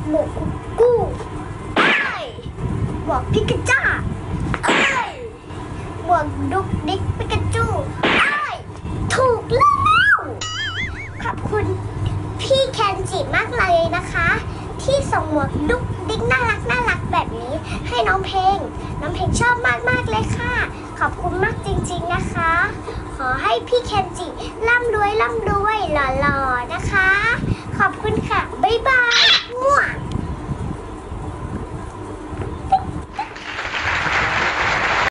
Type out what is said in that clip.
หมวกกู้หมวกพิกาจ้าหมวกดุกดิกปิกาจูถูกแล้วขอบคุณพี่แคนจิมากเลยนะคะที่ส่งหมวกดุกดิกน่ารักแบบนี้ให้น้องเพลงชอบมากเลยค่ะขอบคุณมากจริงๆนะคะขอให้พี่แคนจิร่ำรวยหล่อๆนะคะขอบคุณค่ะบ๊ายบาย